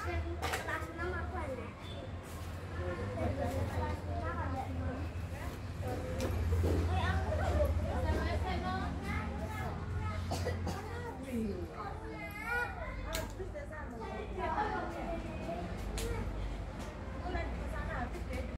kelas 6 aku anak. Kelas 5 ada 6. Aku